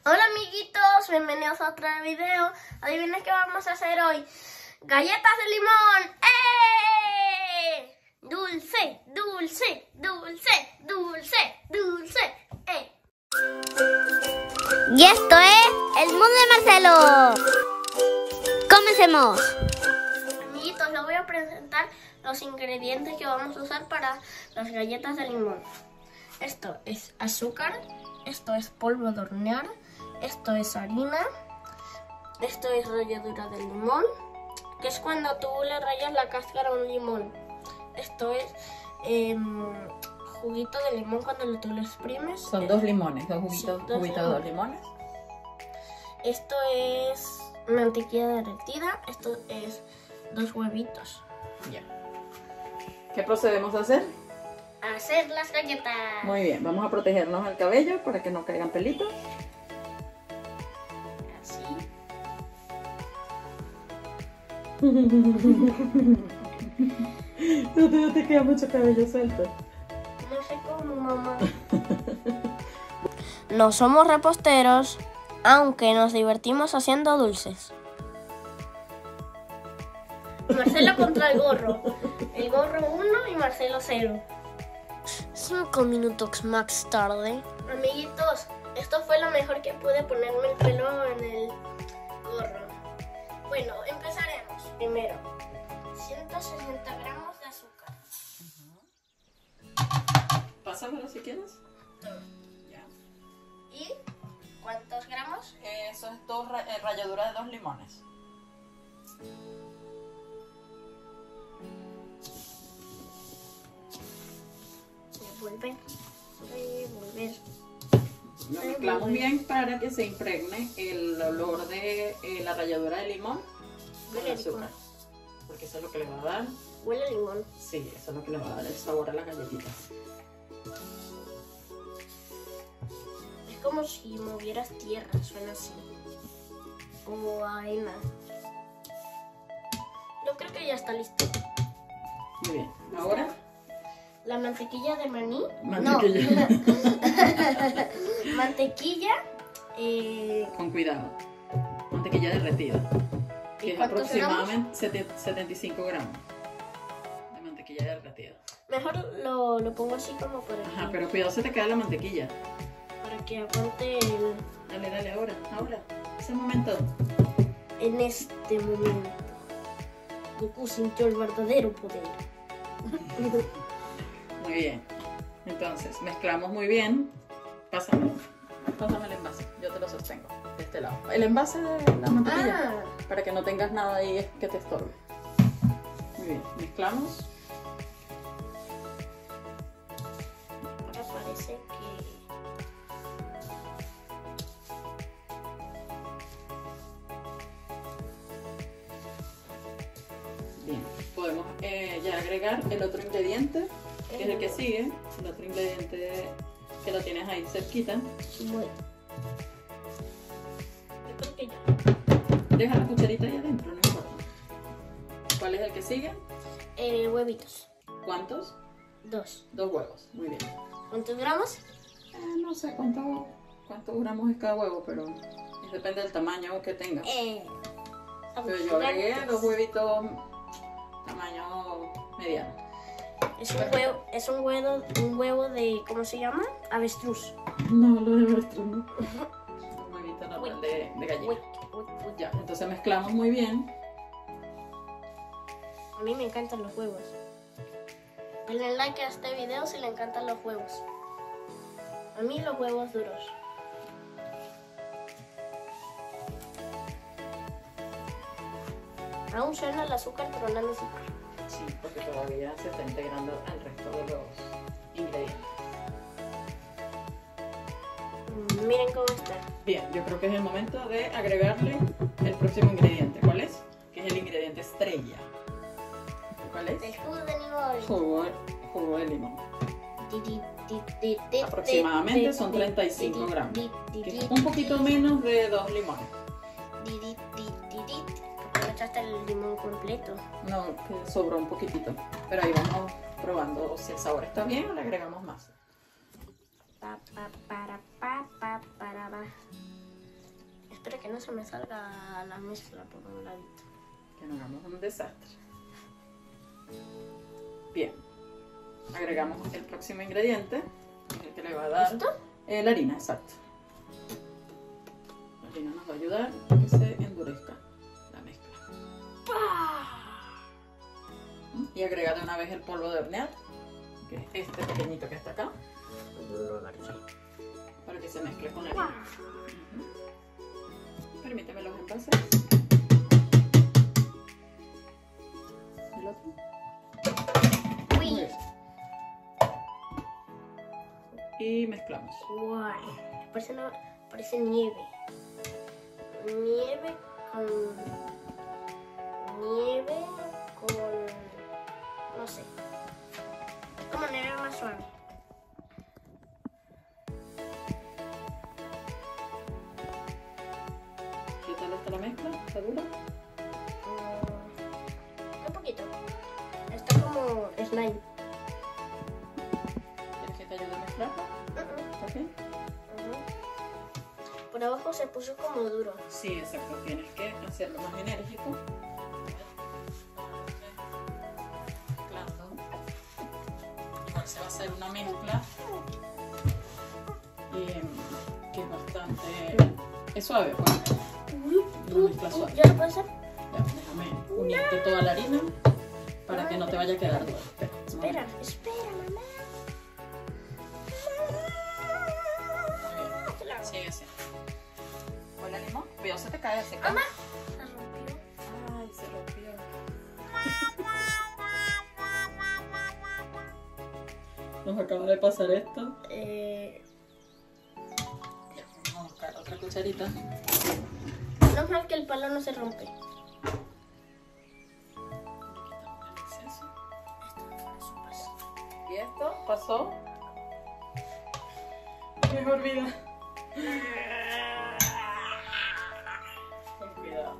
Hola amiguitos, bienvenidos a otro video. Adivinen qué vamos a hacer hoy. Galletas de limón. ¡Eh! Dulce, dulce, dulce, dulce, dulce. Y esto es El Mundo de Marcelo. Comencemos. Amiguitos, les voy a presentar los ingredientes que vamos a usar para las galletas de limón. Esto es azúcar, esto es polvo de hornear, esto es harina, esto es ralladura de limón, que es cuando tú le rayas la cáscara a un limón. Esto es juguito de limón cuando tú lo exprimes. Son dos limones, dos juguitos, Sí, juguitos de dos limones. Esto es mantequilla derretida, esto es 2 huevitos. Ya. ¿Qué procedemos a hacer? A hacer las galletas. Muy bien, vamos a protegernos el cabello para que no caigan pelitos. Así. No te queda mucho cabello suelto. No sé cómo, mamá. No somos reposteros, aunque nos divertimos haciendo dulces. Marcelo contra el gorro. El gorro 1 y Marcelo 0. 5 minutos más tarde. Amiguitos, esto fue lo mejor que pude ponerme el pelo en el gorro. Bueno, empezaremos. Primero, 160 gramos de azúcar. Pásamelo si quieres. Ya. ¿Y cuántos gramos? Eso es ralladura de 2 limones. Revolver. Lo mezclamos bien para que se impregne el olor de la ralladura de limón con el Huele azúcar. Porque eso es lo que le va a dar. Huele a limón. Sí, eso es lo que le va a dar el sabor a las galletitas. Es como si movieras tierra, suena así. O arena. Yo creo que ya está listo. Muy bien. Ahora, La mantequilla de maní. mantequilla. No. Mantequilla. Con cuidado. Mantequilla derretida. ¿Y Que es cuántos aproximadamente 75 gramos de mantequilla derretida. Mejor lo pongo así como para Ajá, que, pero cuidado, se te queda la mantequilla. para que aguante el, Dale, ahora. Ese momento. en este momento. Goku sintió el verdadero poder. Muy bien. Entonces, mezclamos muy bien. Pásame el envase. Yo te lo sostengo de este lado. El envase de la mantequilla. Para que no tengas nada ahí que te estorbe. Muy bien. Mezclamos. Ahora parece que... Bien. Podemos ya agregar el otro ingrediente, que es el que sigue. El otro ingrediente que lo tienes ahí cerquita. Bueno. Yo creo que ya. Deja la cucharita ahí adentro, no importa. ¿Cuál es el que sigue? Huevitos. ¿Cuántos? 2. 2 huevos. Muy bien. ¿Cuántos gramos? No sé cuántos gramos es cada huevo, pero depende del tamaño que tenga. Pero yo agregué 2 huevitos tamaño mediano. Es un huevo de, ¿cómo se llama? Avestruz. No, lo de nuestro no. Un huevito normal de gallina. Ya, entonces mezclamos muy bien. A mí me encantan los huevos. Denle like a este video si le encantan los huevos. A mí los huevos duros. Aún suena el azúcar, pero no el azúcar. Sí, porque todavía se está integrando al resto de los ingredientes. Miren cómo está. Bien, yo creo que es el momento de agregarle el próximo ingrediente. ¿Cuál es? Que es el ingrediente estrella. ¿Cuál es? El jugo de limón. Jugo de limón. Aproximadamente son 35 gramos. Que es un poquito menos de 2 limones. Porque no echaste el limón completo. No, que sobró un poquitito. Pero ahí vamos probando si el sabor está bien o le agregamos más. Espera que no se me salga la mezcla por un ladito. Que no hagamos un desastre. Bien. Agregamos el próximo ingrediente, el que le va a dar ¿Esto? la harina, exacto. La harina nos va a ayudar a que se endurezca la mezcla. Y agrega de una vez el polvo de hornear, que es este pequeñito que está acá, para que se mezcle con la harina. Permíteme los envases. ¿El otro? Muy Uy. bien. Y mezclamos. Guay. Parece nieve. Nieve con... no sé. Es como nieve más suave. ¿Qué tal está la mezcla? ¿Está dura? Un poquito. Está como slime. ¿Quieres que te ayude a mezclarla? ¿Está bien? Por abajo se puso como duro. Sí, exacto. Tienes que hacerlo más enérgico. Mezclando. Igual se va a hacer una mezcla que es bastante... es suave, pues. Una mezcla suave. ¿Ya lo puedo hacer? Ya, déjame unirte toda la harina para que no te vaya a quedar dura. Espera, mamá. Muy bien. Sigue así. Hola, limón. Cuidado, se te cae así. Mamá. Se rompió. Ay, se rompió. Nos acaba de pasar esto. Ya, vamos a buscar otra cucharita. No mal que el palo no se rompe. Y esto pasó. Mejor vida. Con cuidado.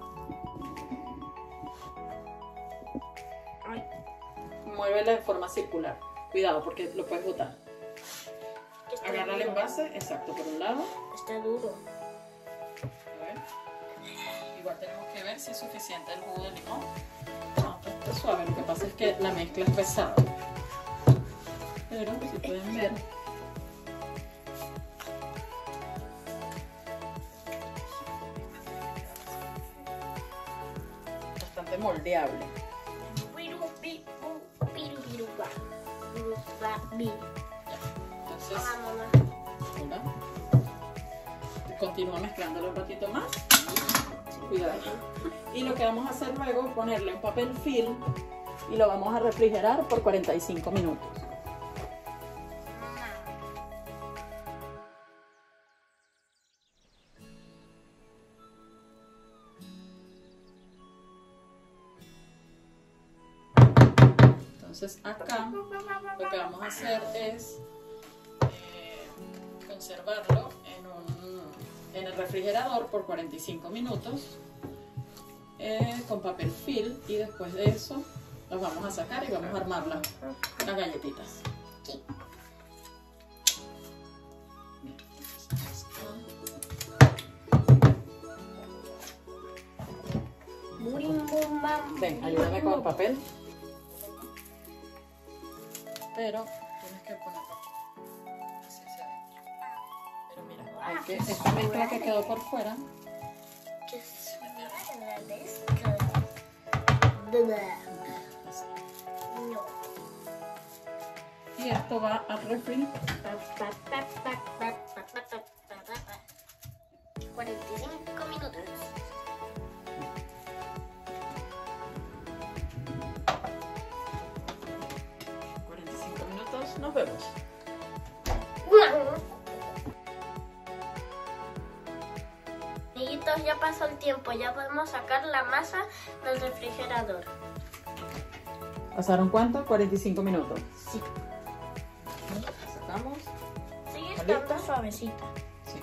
Ay, Muévela en forma circular. Cuidado porque lo puedes botar. que está Agarra el duro. envase, exacto, por un lado. Está duro. A ver. Igual tenemos que ver si es suficiente el jugo de limón. No, está suave. Lo que pasa es que la mezcla es pesada. Pero si pueden ver, bastante moldeable. Entonces, mira, continúa mezclándolo un ratito más. Cuidado. Y lo que vamos a hacer luego es ponerle un papel film y lo vamos a refrigerar por 45 minutos. Entonces acá lo que vamos a hacer es conservarlo en el refrigerador por 45 minutos con papel film y después de eso los vamos a sacar y vamos a armar las galletitas. Ven, ayúdame con el papel. Pero tienes que ponerlo así hacia adentro. Pero mira, hay que, esta mezcla que quedó por fuera, así. No. Y esto va al refri 45 minutos. nos vemos. Amiguitos, ya pasó el tiempo, ya podemos sacar la masa del refrigerador. ¿Pasaron cuánto? 45 minutos. Sí. La sacamos. Sigue ¿Está estando lista? suavecita. Sí.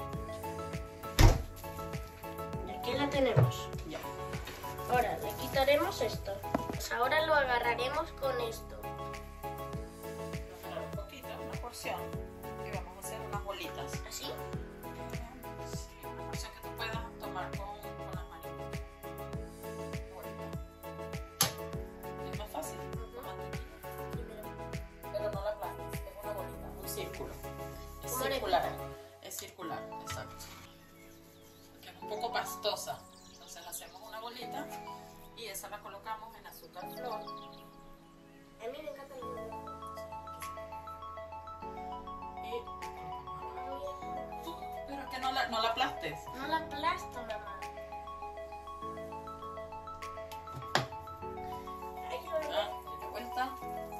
Y aquí la tenemos. Ya. Ahora le quitaremos esto. Pues ahora lo agarraremos con esto. Vamos a dar un poquito, una porción. Y vamos a hacer unas bolitas. ¿Así? Sí, una porción que tú puedas tomar poco pastosa. Entonces le hacemos una bolita y esa la colocamos en azúcar flor. A mí me encanta el Y... pero es que no la aplastes. No la aplasto, mamá. Ay, yo De vuelta.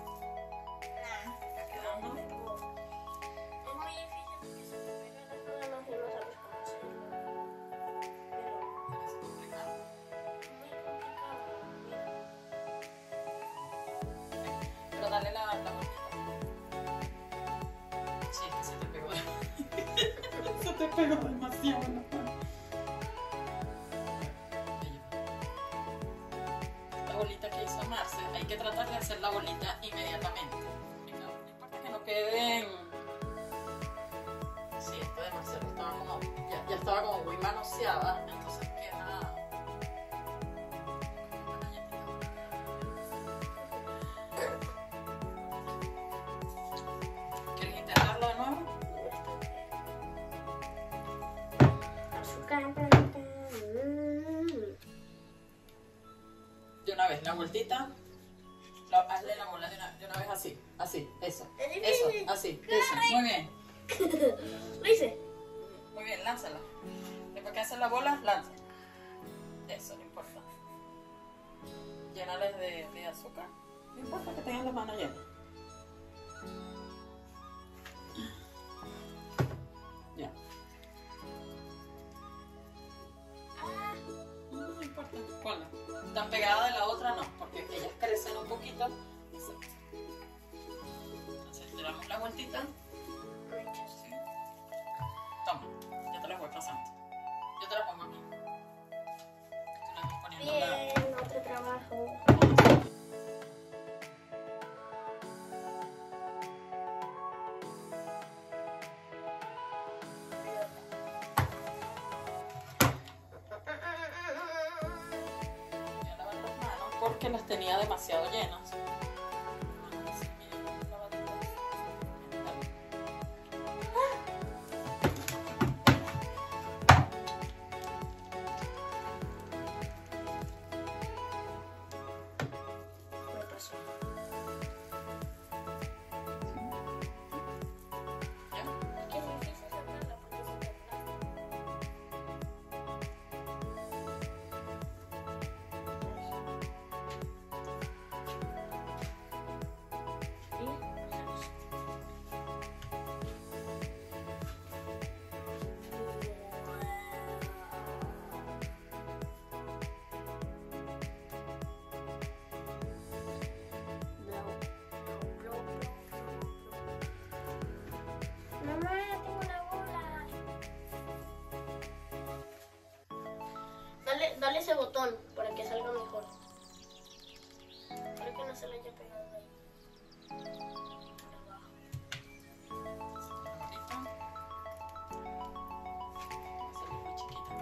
Está quedando. Es muy difícil porque se te pegan las manos y no sabes cómo hacerlo. Parece complicado. Pero muy complicado. Pero dale la bolita. Sí, es que se te pegó. Se te pegó demasiado en la mano. La bolita que hizo Marce, hay que tratar de hacer la bolita inmediatamente. No importa que no queden. Sí, esto de Marcelo estaba como. Ya estaba como muy manoseada, entonces queda. ¿Quieres intentarlo de nuevo? Azúcar. De una vez, la vueltita. Hazle la bola de una vez así. Así, eso. Eso, así, eso. Muy bien. Lo hice. Muy bien, lánzala. Después que haces la bola, lánzala. Eso, no importa. Llénales de azúcar. No importa que tengan las manos llenas. Ya. No importa, ponla. Tan pegada de la otra no, porque ellas crecen un poquito. Entonces le damos la vueltita. Sí. Toma, ya te las voy pasando. Yo te la pongo aquí. Tú le vas poniendo Bien, otro trabajo. Voy a lavar las manos porque las tenía demasiado llenas. Me pasó. ¿Ya? Es que es difícil sacarla porque se te aplasta. Mamá, tengo una bola. Dale ese botón para que salga mejor. Para que no se le haya pegado ahí. Por abajo. Muy chiquita.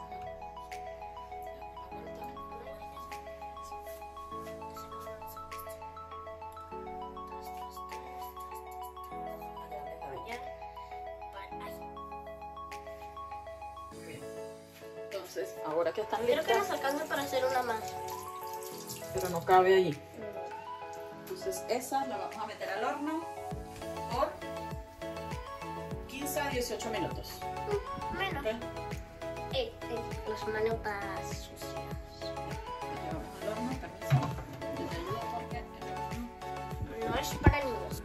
Muy bien. Entonces, ahora que están Creo que nos listas, alcanza para hacer una más. pero no cabe allí. Entonces, esa la vamos a meter al horno por 15 a 18 minutos. Menos. ¿Ok? Las manotas sucias. La llevamos al horno, permiso. Yo te ayudo porque el horno. No es para niños.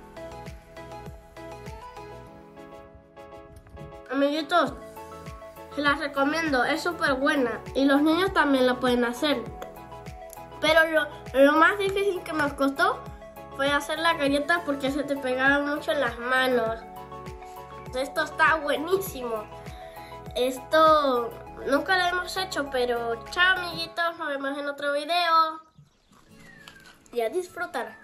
Amiguitos, se las recomiendo, es súper buena y los niños también la pueden hacer. Pero lo más difícil que nos costó fue hacer la galleta porque se te pegaba mucho en las manos. Esto está buenísimo. Esto nunca lo hemos hecho, pero chao amiguitos, nos vemos en otro video. Y a disfrutar.